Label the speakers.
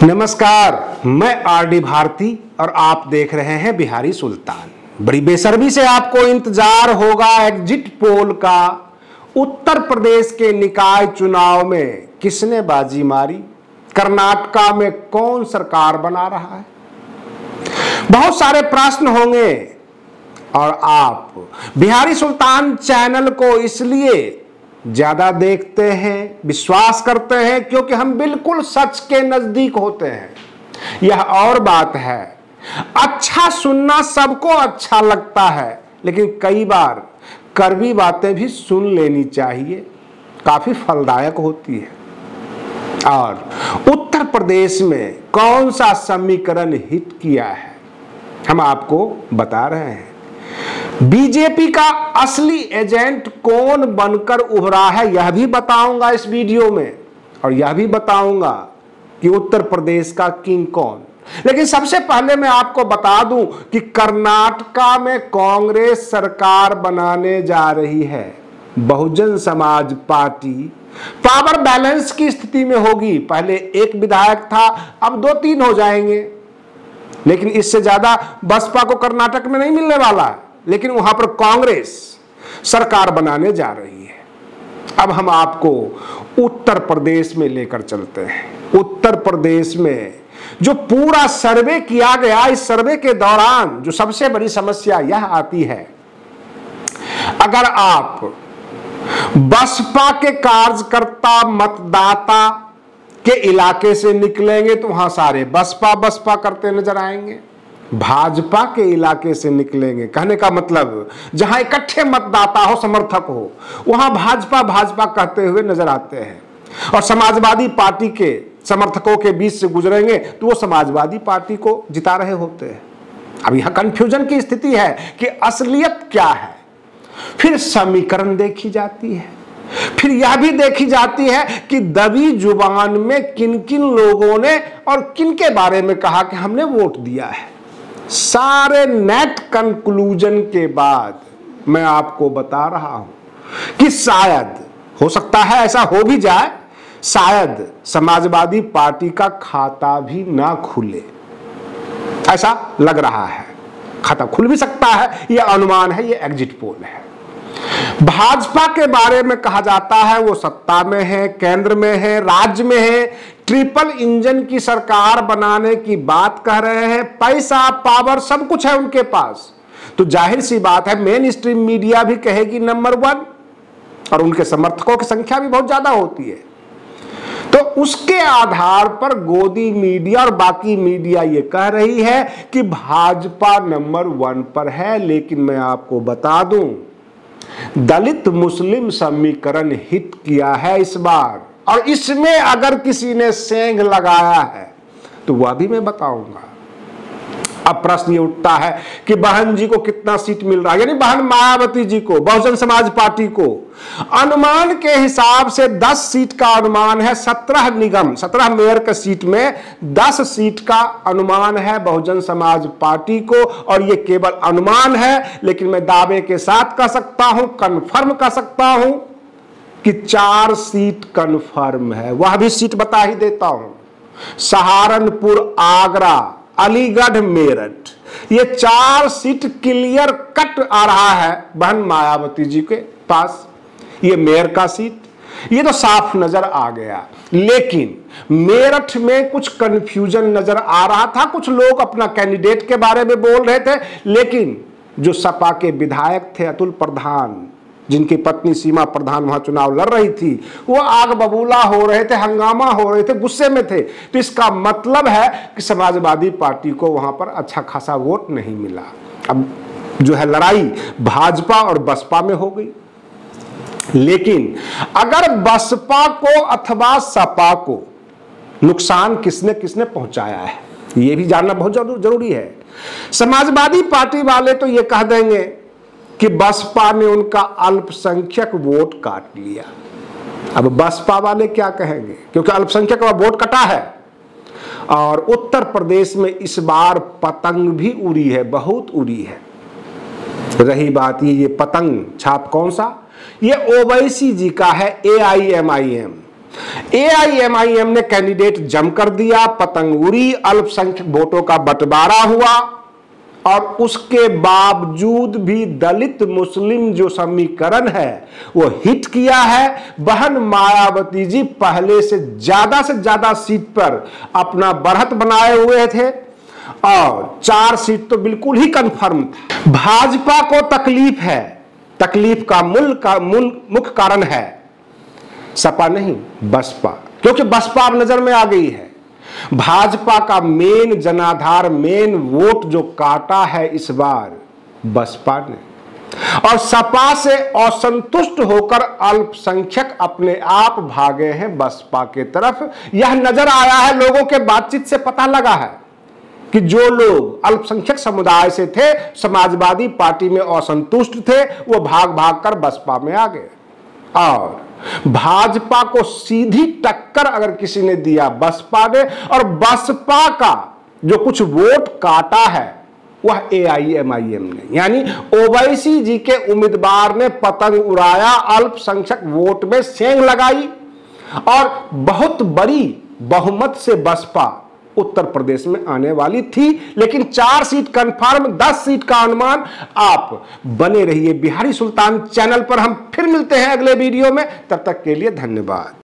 Speaker 1: नमस्कार, मैं आरडी भारती और आप देख रहे हैं बिहारी सुल्तान। बड़ी बेसब्री से आपको इंतजार होगा एग्जिट पोल का। उत्तर प्रदेश के निकाय चुनाव में किसने बाजी मारी, कर्नाटका में कौन सरकार बना रहा है। बहुत सारे प्रश्न होंगे और आप बिहारी सुल्तान चैनल को इसलिए ज्यादा देखते हैं, विश्वास करते हैं क्योंकि हम बिल्कुल सच के नजदीक होते हैं। यह और बात है, अच्छा सुनना सबको अच्छा लगता है, लेकिन कई बार कड़वी बातें भी सुन लेनी चाहिए, काफी फलदायक होती है। और उत्तर प्रदेश में कौन सा समीकरण हिट किया है, हम आपको बता रहे हैं। बीजेपी का असली एजेंट कौन बनकर उभरा है, यह भी बताऊंगा इस वीडियो में, और यह भी बताऊंगा कि उत्तर प्रदेश का किंग कौन। लेकिन सबसे पहले मैं आपको बता दूं कि कर्नाटका में कांग्रेस सरकार बनाने जा रही है। Bahujan Samaj party power balance की स्थिति में होगी। पहले एक विधायक था, अब 2-3 हो जाएंगे, लेकिन इससे ज्यादा बसपा को कर्नाटक में नहीं मिलने वाला है। लेकिन वहां पर कांग्रेस सरकार बनाने जा रही है। अब हम आपको उत्तर प्रदेश में लेकर चलते हैं। उत्तर प्रदेश में जो पूरा सर्वे किया गया, इस सर्वे के दौरान जो सबसे बड़ी समस्या यह आती है, अगर आप बसपा के कार्यकर्ता मतदाता के इलाके से निकलेंगे तो वहां सारे बसपा बसपा करते नजर आएंगे। भाजपा के इलाके से निकलेंगे, कहने का मतलब जहां इकट्ठे मतदाता हो, समर्थक हो, वहां भाजपा भाजपा कहते हुए नजर आते हैं। और समाजवादी पार्टी के समर्थकों के बीच से गुजरेंगे तो वो समाजवादी पार्टी को जिता रहे होते हैं। अब यह कंफ्यूजन की स्थिति है कि असलियत क्या है। फिर समीकरण देखी जाती है, फिर यह भी देखी जाती है कि दबी जुबान में किन किन लोगों ने और किन के बारे में कहा कि हमने वोट दिया है। सारे नेट कंक्लूजन के बाद मैं आपको बता रहा हूं कि शायद हो सकता है ऐसा हो भी जाए, शायद समाजवादी पार्टी का खाता भी ना खुले, ऐसा लग रहा है। खाता खुल भी सकता है, यह अनुमान है, यह एग्जिट पोल है। भाजपा के बारे में कहा जाता है वो सत्ता में है, केंद्र में है, राज्य में है, ट्रिपल इंजन की सरकार बनाने की बात कह रहे हैं। पैसा, पावर सब कुछ है उनके पास, तो जाहिर सी बात है मेन स्ट्रीम मीडिया भी कहेगी नंबर 1, और उनके समर्थकों की संख्या भी बहुत ज्यादा होती है। तो उसके आधार पर गोदी मीडिया और बाकी मीडिया ये कह रही है कि भाजपा नंबर 1 पर है। लेकिन मैं आपको बता दूं, दलित मुस्लिम समीकरण हिट किया है इस बार, और इसमें अगर किसी ने सेंध लगाया है तो वह भी मैं बताऊंगा। अब प्रश्न ये उठता है कि बहन जी को कितना सीट मिल रहा है, यानी बहन मायावती जी को, बहुजन समाज पार्टी को। अनुमान के हिसाब से 10 सीट का अनुमान है। 17 निगम, 17 मेयर के सीट में 10 सीट का अनुमान है बहुजन समाज पार्टी को, और ये केवल अनुमान है। लेकिन मैं दावे के साथ कह सकता हूं, कंफर्म कर सकता हूं कि 4 सीट कंफर्म है। वह भी सीट बता ही देता हूं, सहारनपुर, आगरा, अलीगढ़, मेरठ, ये 4 सीट क्लियर कट आ रहा है बहन मायावती जी के पास। ये मेयर का सीट, ये तो साफ नजर आ गया। लेकिन मेरठ में कुछ कंफ्यूजन नजर आ रहा था, कुछ लोग अपना कैंडिडेट के बारे में बोल रहे थे, लेकिन जो सपा के विधायक थे अतुल प्रधान, जिनकी पत्नी सीमा प्रधान वहां चुनाव लड़ रही थी, वो आग बबूला हो रहे थे, हंगामा हो रहे थे, गुस्से में थे। तो इसका मतलब है कि समाजवादी पार्टी को वहां पर अच्छा खासा वोट नहीं मिला। अब जो है लड़ाई भाजपा और बसपा में हो गई। लेकिन अगर बसपा को अथवा सपा को नुकसान किसने किसने पहुंचाया है, यह भी जानना बहुत जरूरी है। समाजवादी पार्टी वाले तो ये कह देंगे कि बसपा ने उनका अल्पसंख्यक वोट काट लिया। अब बसपा वाले क्या कहेंगे, क्योंकि अल्पसंख्यक का वोट कटा है। और उत्तर प्रदेश में इस बार पतंग भी उड़ी है, बहुत उड़ी है। रही बात ये पतंग छाप कौन सा, ये ओवैसी जी का है, AIMIM। AIMIM ने कैंडिडेट जमकर दिया, पतंग उड़ी, अल्पसंख्यक वोटों का बंटवारा हुआ और उसके बावजूद भी दलित मुस्लिम जो समीकरण है वो हिट किया है। बहन मायावती जी पहले से ज्यादा सीट पर अपना बढ़त बनाए हुए थे और 4 सीट तो बिल्कुल ही कंफर्म था। भाजपा को तकलीफ है, तकलीफ का मुख्य कारण है सपा नहीं बसपा, क्योंकि बसपा अब नजर में आ गई है। भाजपा का मेन जनाधार, मेन वोट जो काटा है इस बार बसपा ने, और सपा से असंतुष्ट होकर अल्पसंख्यक अपने आप भागे हैं बसपा के तरफ। यह नजर आया है, लोगों के बातचीत से पता लगा है कि जो लोग अल्पसंख्यक समुदाय से थे, समाजवादी पार्टी में असंतुष्ट थे, वो भाग भाग कर बसपा में आ गए। और भाजपा को सीधी टक्कर अगर किसी ने दिया बसपा ने, और बसपा का जो कुछ वोट काटा है वह AIMIM ने, यानी ओवैसी जी के उम्मीदवार ने पतंग उड़ाया, अल्पसंख्यक वोट में सेंध लगाई और बहुत बड़ी बहुमत से बसपा उत्तर प्रदेश में आने वाली थी। लेकिन 4 सीट कंफर्म, 10 सीट का अनुमान। आप बने रहिए बिहारी सुल्तान चैनल पर, हम फिर मिलते हैं अगले वीडियो में, तब तक के लिए धन्यवाद।